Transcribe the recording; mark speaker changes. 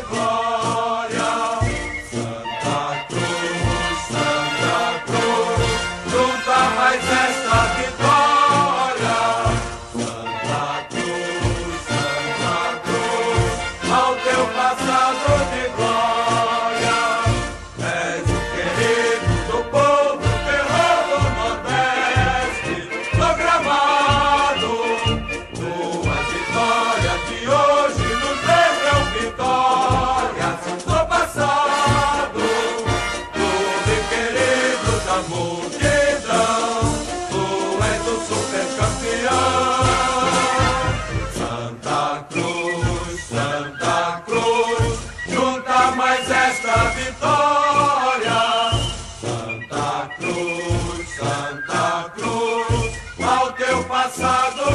Speaker 1: glória. Santa Cruz, junta mais esta vitória. Santa Cruz, ao teu passado de glória. És o querido do povo, terror do Nordeste, programado. Tuas vitórias de hoje nos lembram vitórias do passado. Clube querido da multidão, tu és o super campeão. Santa Cruz, junta mais esta vitória. Santa Cruz, ao teu passado